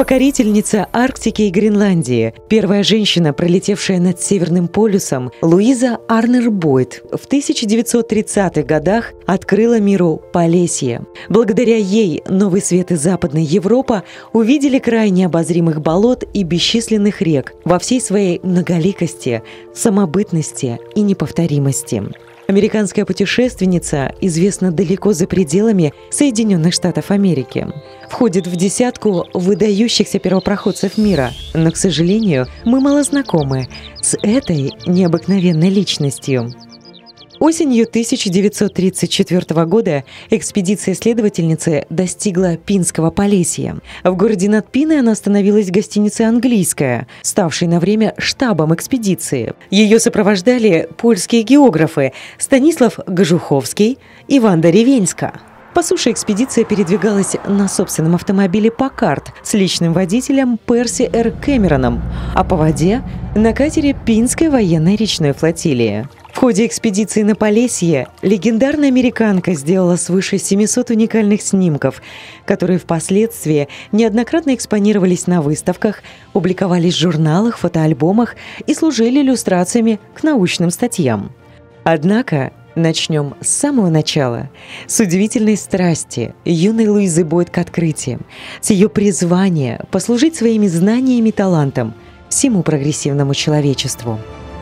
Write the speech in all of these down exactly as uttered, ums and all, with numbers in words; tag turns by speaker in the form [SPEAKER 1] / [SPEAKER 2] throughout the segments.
[SPEAKER 1] Покорительница Арктики и Гренландии, первая женщина, пролетевшая над Северным полюсом, Луиза Арнер Бойд в тысяча девятьсот тридцатых годах открыла миру Полесье. Благодаря ей новый свет из Западной Европы увидели край необозримых болот и бесчисленных рек во всей своей многоликости, самобытности и неповторимости. Американская путешественница известна далеко за пределами Соединенных Штатов Америки. Входит в десятку выдающихся первопроходцев мира, но, к сожалению, мы мало знакомы с этой необыкновенной личностью. Осенью тысяча девятьсот тридцать четвёртого года экспедиция следовательницы достигла Пинского Полесья. В городе над Пиной она остановилась в гостинице «Английская», ставшей на время штабом экспедиции. Ее сопровождали польские географы Станислав Гожуховский и Ванда Ревеньска. По суше экспедиция передвигалась на собственном автомобиле «Паккард» с личным водителем Перси Р. Кэмероном, а по воде – на катере Пинской военной речной флотилии. В ходе экспедиции на Полесье легендарная американка сделала свыше семисот уникальных снимков, которые впоследствии неоднократно экспонировались на выставках, публиковались в журналах, фотоальбомах и служили иллюстрациями к научным статьям. Однако начнем с самого начала, с удивительной страсти юной Луизы Бойд к открытиям, с ее призвания послужить своими знаниями и талантом всему прогрессивному человечеству.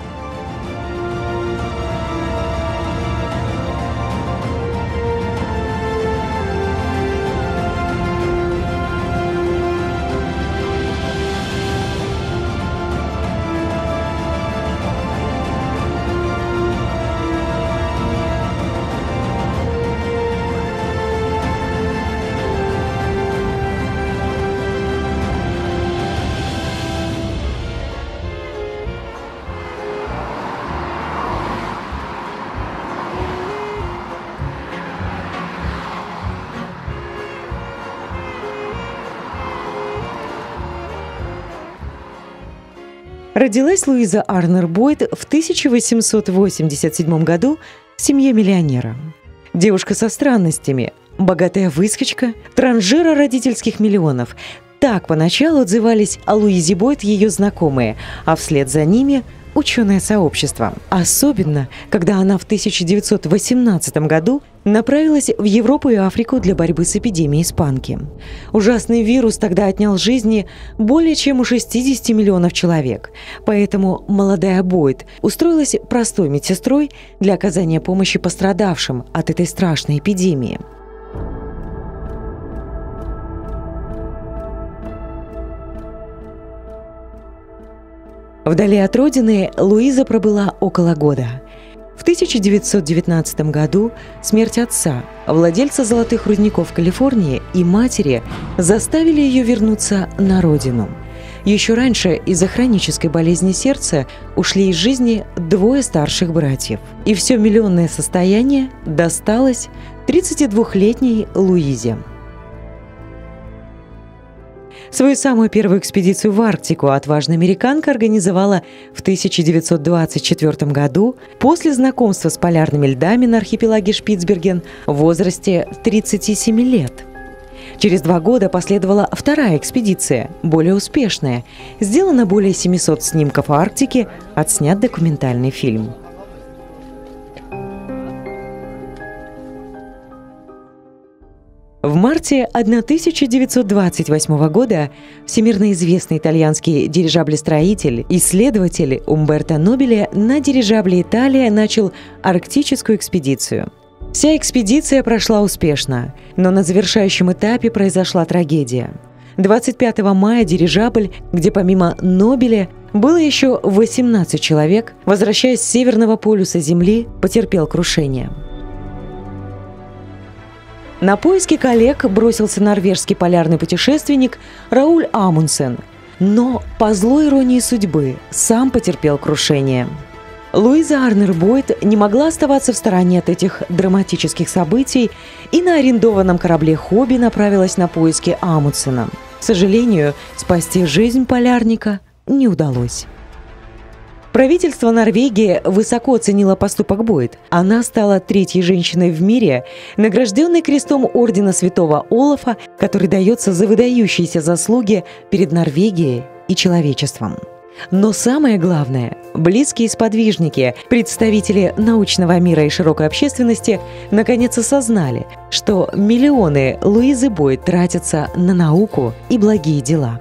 [SPEAKER 1] Родилась Луиза Арнер Бойд в тысяча восемьсот восемьдесят седьмом году в семье миллионера. Девушка со странностями, богатая выскочка, транжира родительских миллионов. Так поначалу отзывались о Луизе Бойд ее знакомые, а вслед за ними – ученое сообщество. Особенно, когда она в тысяча девятьсот восемнадцатом году направилась в Европу и Африку для борьбы с эпидемией испанки. Ужасный вирус тогда отнял жизни более чем у шестидесяти миллионов человек. Поэтому молодая Бойд устроилась простой медсестрой для оказания помощи пострадавшим от этой страшной эпидемии. Вдали от родины Луиза пробыла около года. В тысяча девятьсот девятнадцатом году смерть отца, владельца золотых рудников в Калифорнии, и матери заставили ее вернуться на родину. Еще раньше из-за хронической болезни сердца ушли из жизни двое старших братьев. И все миллионное состояние досталось тридцатидвухлетней Луизе. Свою самую первую экспедицию в Арктику отважная американка организовала в тысяча девятьсот двадцать четвёртом году после знакомства с полярными льдами на архипелаге Шпицберген в возрасте тридцати семи лет. Через два года последовала вторая экспедиция, более успешная. Сделано более семисот снимков Арктики, отснят документальный фильм. В марте тысяча девятьсот двадцать восьмого года всемирно известный итальянский дирижаблестроитель, исследователь Умберто Нобиле на дирижабле «Италия» начал арктическую экспедицию. Вся экспедиция прошла успешно, но на завершающем этапе произошла трагедия. двадцать пятого мая дирижабль, где помимо Нобиле было еще восемнадцать человек, возвращаясь с Северного полюса Земли, потерпел крушение. На поиски коллег бросился норвежский полярный путешественник Рауль Амундсен, но, по злой иронии судьбы, сам потерпел крушение. Луиза Арнер Бойд не могла оставаться в стороне от этих драматических событий и на арендованном корабле «Хобби» направилась на поиски Амундсена. К сожалению, спасти жизнь полярника не удалось. Правительство Норвегии высоко оценило поступок Бойд. Она стала третьей женщиной в мире, награжденной крестом ордена Святого Олафа, который дается за выдающиеся заслуги перед Норвегией и человечеством. Но самое главное, близкие сподвижники, представители научного мира и широкой общественности наконец осознали, что миллионы Луизы Бойд тратятся на науку и благие дела.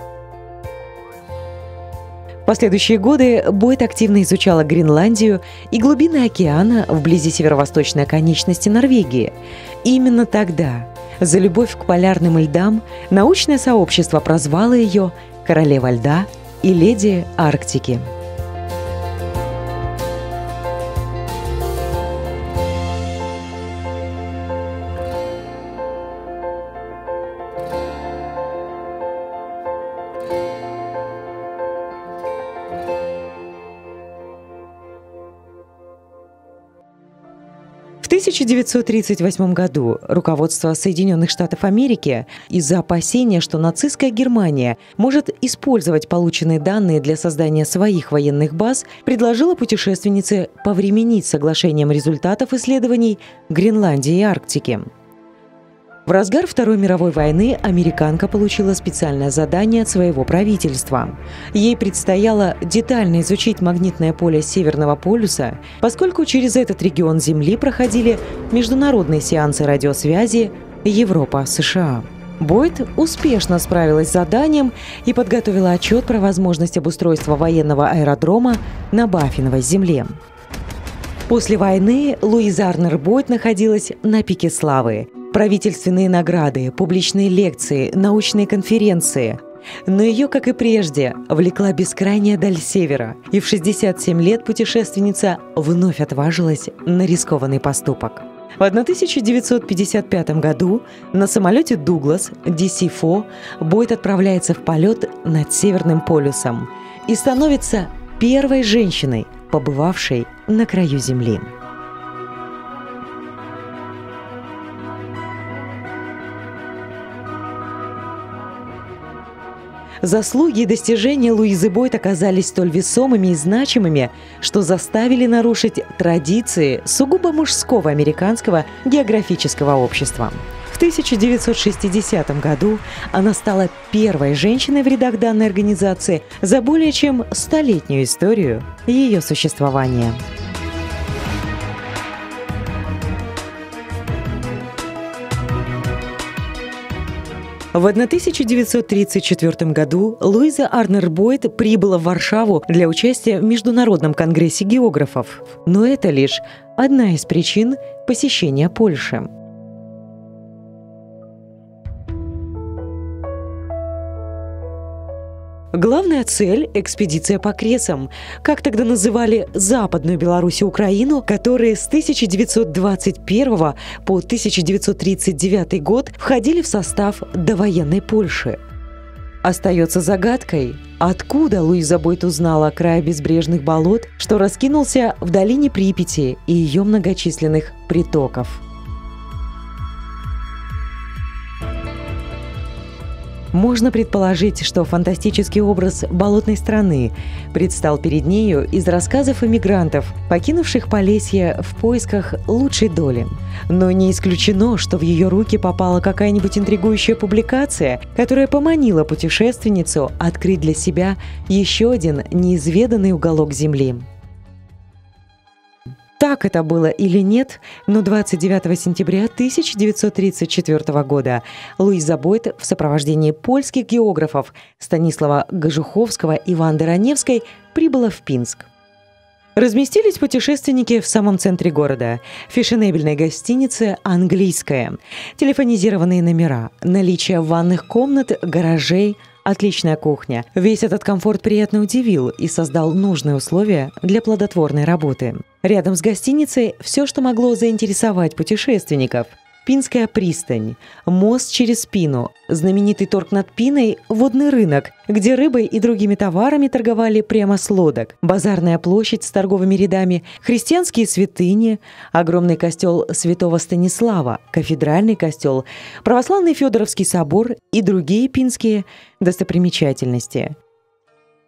[SPEAKER 1] В последующие годы Бойд активно изучала Гренландию и глубины океана вблизи северо-восточной оконечности Норвегии. И именно тогда, за любовь к полярным льдам, научное сообщество прозвало ее «Королева льда» и «Леди Арктики». В тысяча девятьсот тридцать восьмом году руководство Соединенных Штатов Америки из-за опасения, что нацистская Германия может использовать полученные данные для создания своих военных баз, предложило путешественнице повременить с соглашением результатов исследований Гренландии и Арктики. В разгар Второй мировой войны американка получила специальное задание от своего правительства. Ей предстояло детально изучить магнитное поле Северного полюса, поскольку через этот регион Земли проходили международные сеансы радиосвязи Европа-США. Бойд успешно справилась с заданием и подготовила отчет про возможность обустройства военного аэродрома на Баффиновой земле. После войны Луиза Арнер Бойд находилась на пике славы. Правительственные награды, публичные лекции, научные конференции. Но ее, как и прежде, влекла бескрайняя даль севера, и в шестьдесят семь лет путешественница вновь отважилась на рискованный поступок. В тысяча девятьсот пятьдесят пятом году на самолете «Дуглас» ди си-фо Бойд отправляется в полет над Северным полюсом и становится первой женщиной, побывавшей на краю Земли. Заслуги и достижения Луизы Бойд оказались столь весомыми и значимыми, что заставили нарушить традиции сугубо мужского американского географического общества. В тысяча девятьсот шестидесятом году она стала первой женщиной в рядах данной организации за более чем столетнюю историю ее существования. В тысяча девятьсот тридцать четвёртом году Луиза Арнер Бойд прибыла в Варшаву для участия в Международном конгрессе географов. Но это лишь одна из причин посещения Польши. Главная цель – экспедиция по Кресам, как тогда называли Западную Беларусь и Украину, которые с тысяча девятьсот двадцать первого по тысяча девятьсот тридцать девятый год входили в состав довоенной Польши. Остается загадкой, откуда Луиза Бойд узнала о крае безбрежных болот, что раскинулся в долине Припяти и ее многочисленных притоков. Можно предположить, что фантастический образ болотной страны предстал перед нею из рассказов эмигрантов, покинувших Полесье в поисках лучшей доли. Но не исключено, что в ее руки попала какая-нибудь интригующая публикация, которая поманила путешественницу открыть для себя еще один неизведанный уголок Земли. Так это было или нет, но двадцать девятого сентября тысяча девятьсот тридцать четвёртого года Луиза Бойд в сопровождении польских географов Станислава Гожуховского и Ванды Раневской прибыла в Пинск. Разместились путешественники в самом центре города. Фешенебельной гостинице «Английская». Телефонизированные номера, наличие ванных комнат, гаражей, отличная кухня. Весь этот комфорт приятно удивил и создал нужные условия для плодотворной работы. Рядом с гостиницей все, что могло заинтересовать путешественников. Пинская пристань, мост через Пину, знаменитый торг над Пиной, водный рынок, где рыбой и другими товарами торговали прямо с лодок, базарная площадь с торговыми рядами, христианские святыни, огромный костел святого Станислава, кафедральный костел, православный Федоровский собор и другие пинские достопримечательности.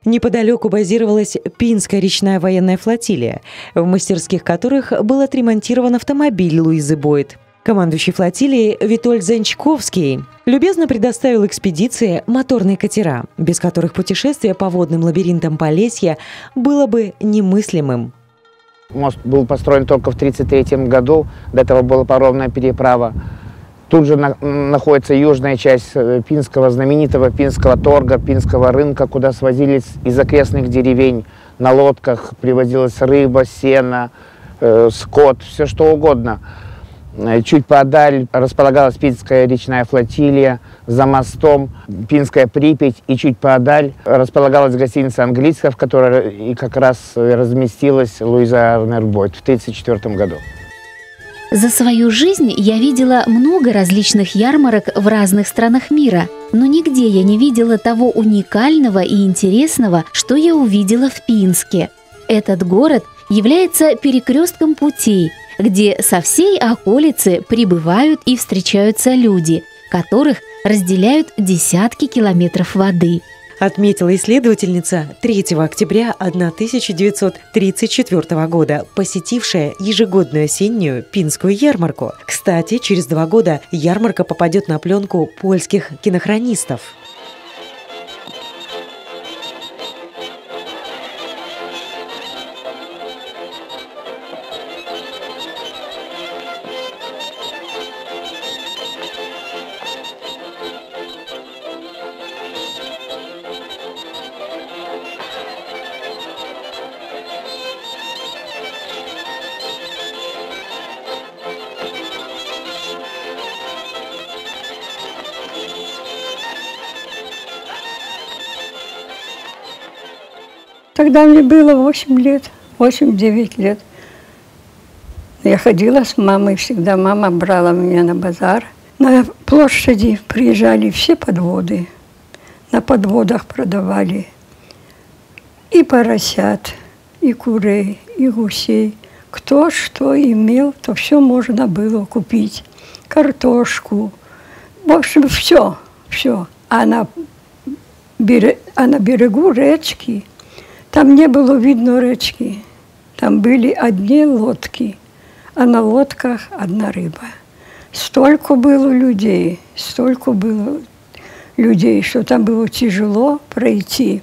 [SPEAKER 1] Неподалеку базировалась Пинская речная военная флотилия, в мастерских которых был отремонтирован автомобиль Луизы Бойт. Командующий флотилией Витольд Занчковский любезно предоставил экспедиции моторные катера, без которых путешествие по водным лабиринтам Полесья было бы немыслимым.
[SPEAKER 2] Мост был построен только в тысяча девятьсот тридцать третьем году, до этого была паромная переправа. Тут же на, находится южная часть Пинского, знаменитого Пинского торга, Пинского рынка, куда свозились из окрестных деревень на лодках, привозилась рыба, сено, э, скот, все что угодно. Чуть подаль располагалась Пинская речная флотилия, за мостом Пинская Припять, и чуть подаль располагалась гостиница «Английская», в которой и как раз разместилась Луиза Арнер Бойт в тысяча девятьсот тридцать четвёртом году.
[SPEAKER 3] За свою жизнь я видела много различных ярмарок в разных странах мира, но нигде я не видела того уникального и интересного, что я увидела в Пинске. Этот город является перекрестком путей, где со всей околицы прибывают и встречаются люди, которых разделяют десятки километров воды.
[SPEAKER 1] Отметила исследовательница третьего октября тысяча девятьсот тридцать четвёртого года, посетившая ежегодную осеннюю Пинскую ярмарку. Кстати, через два года ярмарка попадет на пленку польских кинохронистов.
[SPEAKER 4] Тогда мне было восемь лет, восемь-девять лет. Я ходила с мамой всегда, мама брала меня на базар. На площади приезжали все подводы, на подводах продавали и поросят, и курей, и гусей. Кто что имел, то все можно было купить. Картошку, в общем, все, все. А на, берег, а на берегу речки там не было видно речки, там были одни лодки, а на лодках одна рыба. Столько было людей, столько было людей, что там было тяжело пройти.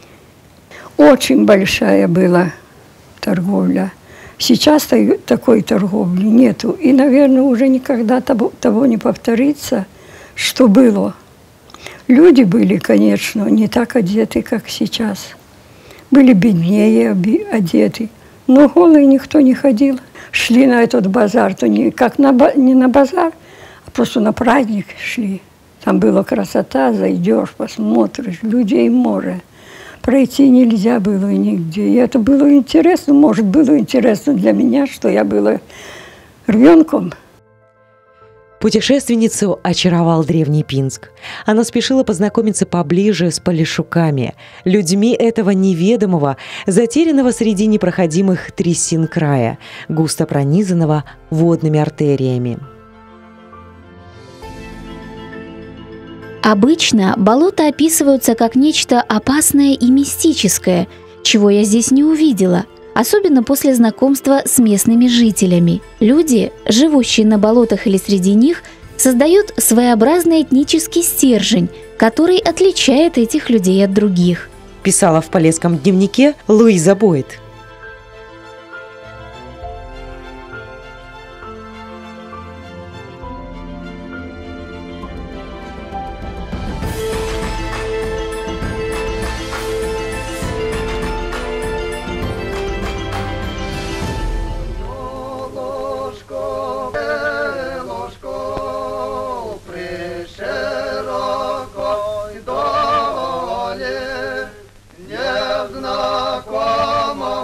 [SPEAKER 4] Очень большая была торговля. Сейчас такой торговли нету. И, наверное, уже никогда того, того не повторится, что было. Люди были, конечно, не так одеты, как сейчас. Были беднее одеты, но голые никто не ходил. Шли на этот базар, то не как на, не на базар, а просто на праздник шли. Там была красота, зайдешь, посмотришь, людей море. Пройти нельзя было нигде. И это было интересно, может, было интересно для меня, что я была ребенком.
[SPEAKER 1] Путешественницу очаровал древний Пинск. Она спешила познакомиться поближе с полешуками, людьми этого неведомого, затерянного среди непроходимых трясин края, густо пронизанного водными артериями.
[SPEAKER 3] Обычно болота описываются как нечто опасное и мистическое, чего я здесь не увидела. Особенно после знакомства с местными жителями. Люди, живущие на болотах или среди них, создают своеобразный этнический стержень, который отличает этих людей от других.
[SPEAKER 1] Писала в полесском дневнике Луиза Бойт.
[SPEAKER 5] Незнакомо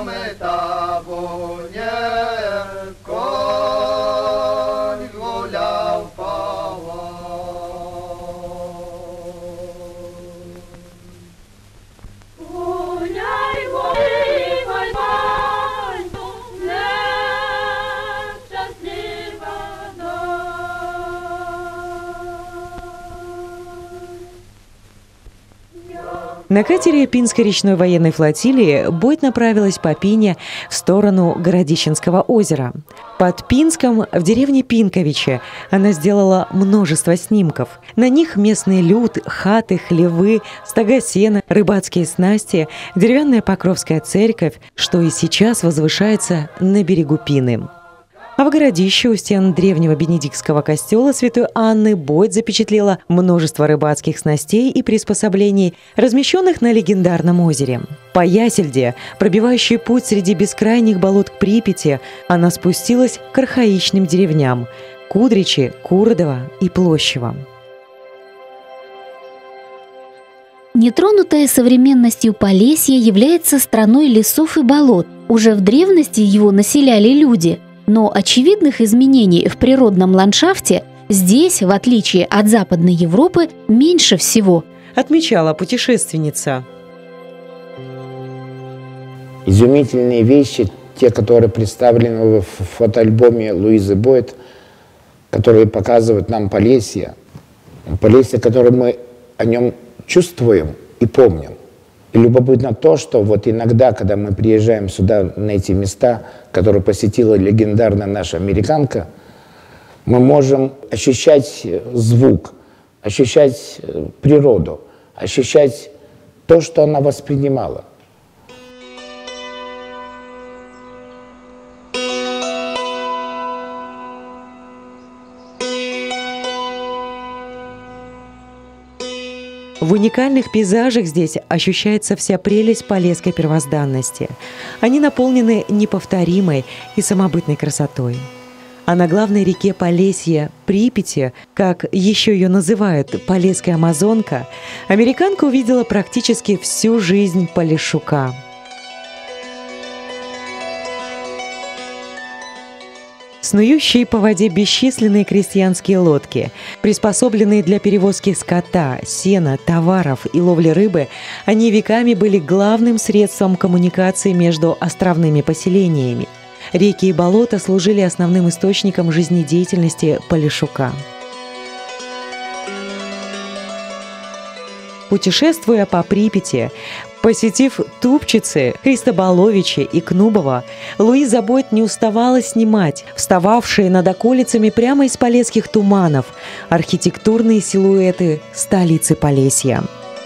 [SPEAKER 1] На катере Пинской речной военной флотилии Бойт направилась по Пине в сторону Городищенского озера. Под Пинском, в деревне Пинковичи, она сделала множество снимков. На них местный люд, хаты, хлевы, стога сена, рыбацкие снасти, деревянная Покровская церковь, что и сейчас возвышается на берегу Пины. А в Городище у стен древнего бенедиктского костела Святой Анны Бойт запечатлела множество рыбацких снастей и приспособлений, размещенных на легендарном озере. По Ясельде, пробивающей путь среди бескрайних болот к Припяти, она спустилась к архаичным деревням – Кудричи, Куродово и Площево.
[SPEAKER 3] Нетронутая современностью Полесье является страной лесов и болот. Уже в древности его населяли люди. Но очевидных изменений в природном ландшафте здесь, в отличие от Западной Европы, меньше всего,
[SPEAKER 1] отмечала путешественница.
[SPEAKER 2] Изумительные вещи, те, которые представлены в фотоальбоме Луизы Бойт, которые показывают нам Полесье. Полесье, которое мы о нем чувствуем и помним. И любопытно то, что вот иногда, когда мы приезжаем сюда, на эти места, которые посетила легендарная наша американка, мы можем ощущать звук, ощущать природу, ощущать то, что она воспринимала.
[SPEAKER 1] В уникальных пейзажах здесь ощущается вся прелесть полесской первозданности. Они наполнены неповторимой и самобытной красотой. А на главной реке Полесье, Припяти, как еще ее называют, Полесская Амазонка, американка увидела практически всю жизнь Полешука. Снующие по воде бесчисленные крестьянские лодки, приспособленные для перевозки скота, сена, товаров и ловли рыбы, они веками были главным средством коммуникации между островными поселениями. Реки и болота служили основным источником жизнедеятельности Полешука. Путешествуя по Припяти, посетив Тупчицы, Христоболовичи и Кнубово, Луиза Бойт не уставала снимать встававшие над околицами прямо из полесских туманов архитектурные силуэты столицы Полесья.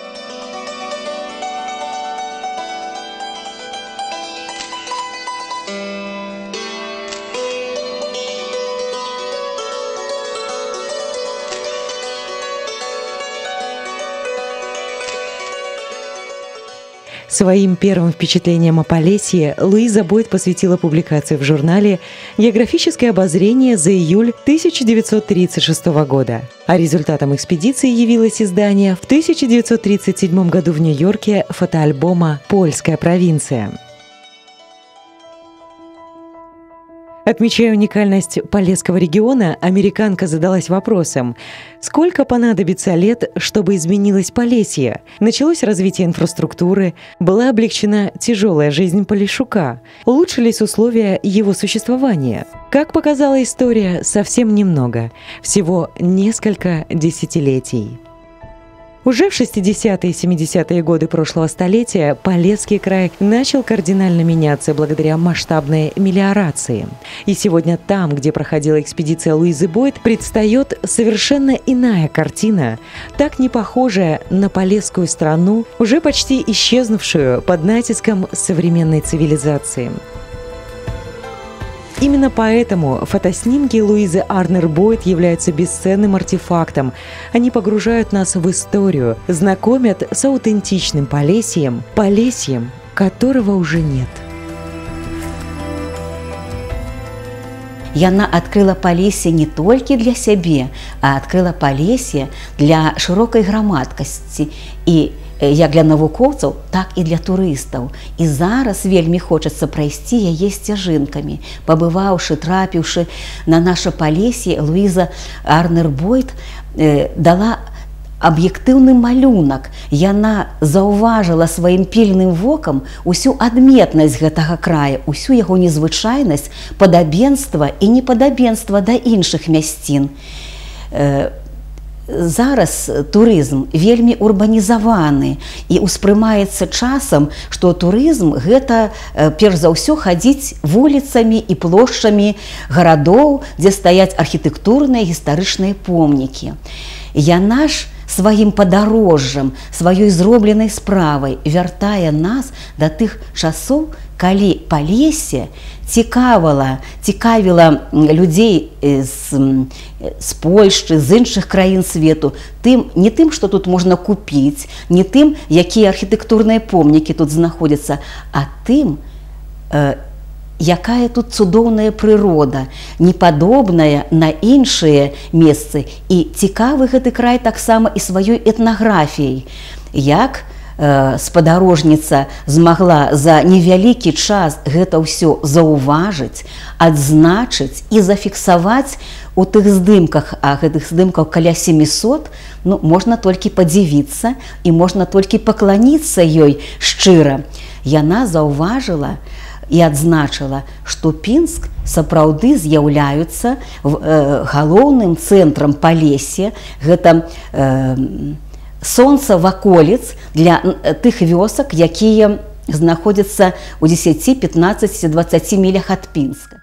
[SPEAKER 1] Своим первым впечатлением о Полесье Луиза Бойт посвятила публикацию в журнале «Географическое обозрение» за июль тысяча девятьсот тридцать шестого года. А результатом экспедиции явилось издание в тысяча девятьсот тридцать седьмом году в Нью-Йорке фотоальбома «Польская провинция». Отмечая уникальность Полесского региона, американка задалась вопросом, сколько понадобится лет, чтобы изменилось Полесье? Началось развитие инфраструктуры, была облегчена тяжелая жизнь Полешука, улучшились условия его существования. Как показала история, совсем немного, всего несколько десятилетий. Уже в шестидесятые и семидесятые годы прошлого столетия Полесский край начал кардинально меняться благодаря масштабной мелиорации. И сегодня там, где проходила экспедиция Луизы Бойт, предстает совершенно иная картина, так не похожая на полесскую страну, уже почти исчезнувшую под натиском современной цивилизации. Именно поэтому фотоснимки Луизы Арнер Бойт являются бесценным артефактом. Они погружают нас в историю, знакомят с аутентичным Полесьем, Полесьем, которого уже нет.
[SPEAKER 5] Яна адкрыла Полесье не толькі для сябе, а адкрыла Полесье для шырокай грамадкасці і як для навукоўцаў, так і для турыстаў. І зараз вельмі хочацца прайсці яе сцяжынкамі. Пабываўшы, трапіўшы на наша Полесье, Луиза Арнер Бойт э, дала аб'ектыўны малюнак. Яна заўважыла сваім пільным вокам усю адметнасць гэтага края, усю яго незвычайнасць, падабенства і непадабенства да іншых мясцін. Э, зараз турызм вельмі урбанізаваны і ўспрымаецца часам, што турызм гэта перш за ўсё хадзіць вуліцамі і плошчамі гарадоў, дзе стаяць архітэктурныя гістарычныя помнікі. Яна ж сваім падарожжам, сваёй зробленай справай вяртае нас да тых часоў, калі Палессе цікавіла, цікавіла людзей з, з Польшчы, з іншых краін свету, тым, не тым, што тут можна купіць, не тым, якія архітэктурныя помнікі тут знаходзяцца, а тым, э, якая тут цудоўная прырода, непадобная на іншыя месцы. І цікавы гэты край таксама і сваёй этнаграфіяй. Як спадарожніца змагла за невялікі час гэта ўсё заўважыць, адзначыць і зафіксаваць у тых здымках, а гэтых здымкаў каля семісот, ну, можна толькі падзівіцца і можна толькі пакланіцца ёй шчыра. Яна заўважыла і адзначыла, што Пінск сапраўды з'яўляюцца э, галоўным цэнтрам Палессе, гэта э, сонца ваколіц для тых вёсак, якія знаходзяцца ў дзесяці, пятнаццаці, дваццаці мілях ад Пінска.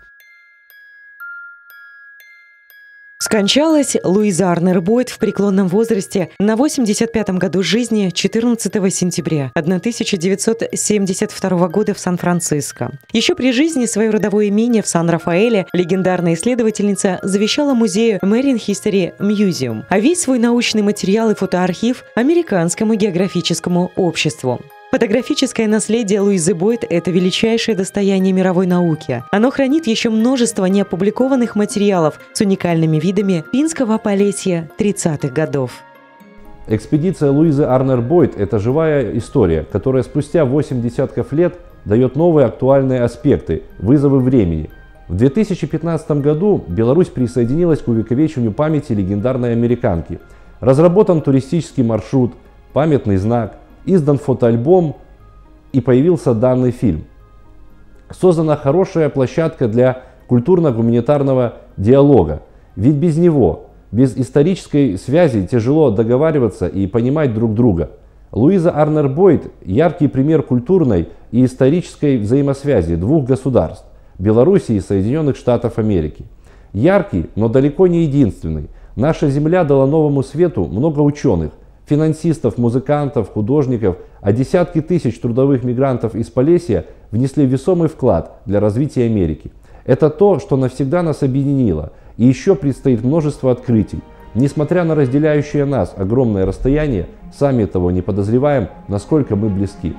[SPEAKER 1] Скончалась Луиза Арнер Бойд в преклонном возрасте на восемьдесят пятом году жизни четырнадцатого сентября тысяча девятьсот семьдесят второго года в Сан-Франциско. Еще при жизни свое родовое имение в Сан-Рафаэле легендарная исследовательница завещала музею Marine History Museum, а весь свой научный материал и фотоархив – Американскому географическому обществу. Фотографическое наследие Луизы Бойд – это величайшее достояние мировой науки. Оно хранит еще множество неопубликованных материалов с уникальными видами Пинского Полесья тридцатых годов.
[SPEAKER 6] Экспедиция Луизы Арнер Бойд – это живая история, которая спустя восемь десятков лет дает новые актуальные аспекты, вызовы времени. В две тысячи пятнадцатом году Беларусь присоединилась к увековечению памяти легендарной американки. Разработан туристический маршрут, памятный знак, издан фотоальбом и появился данный фильм. Создана хорошая площадка для культурно-гуманитарного диалога. Ведь без него, без исторической связи тяжело договариваться и понимать друг друга. Луиза Арнер Бойд – яркий пример культурной и исторической взаимосвязи двух государств – Беларуси и Соединенных Штатов Америки. Яркий, но далеко не единственный. Наша земля дала новому свету много ученых, финансистов, музыкантов, художников, а десятки тысяч трудовых мигрантов из Полесья внесли весомый вклад для развития Америки. Это то, что навсегда нас объединило, и еще предстоит множество открытий. Несмотря на разделяющее нас огромное расстояние, сами того не подозреваем, насколько мы близки.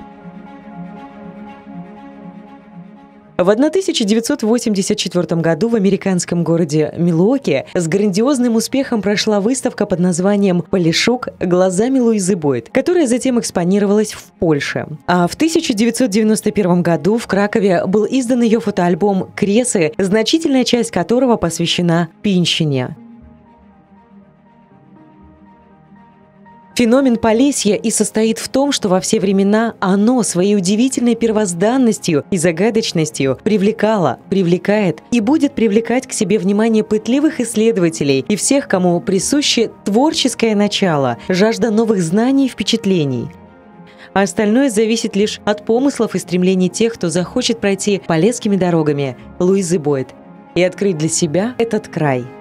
[SPEAKER 1] В тысяча девятьсот восемьдесят четвёртом году в американском городе Милуоки с грандиозным успехом прошла выставка под названием «Полишук. Глазами Луизы Бойд», которая затем экспонировалась в Польше. А в тысяча девятьсот девяносто первом году в Кракове был издан ее фотоальбом «Кресы», значительная часть которого посвящена Пинщине. Феномен Полесья и состоит в том, что во все времена оно своей удивительной первозданностью и загадочностью привлекало, привлекает и будет привлекать к себе внимание пытливых исследователей и всех, кому присуще творческое начало, жажда новых знаний и впечатлений. А остальное зависит лишь от помыслов и стремлений тех, кто захочет пройти полесскими дорогами Луизы Бойд и открыть для себя этот край.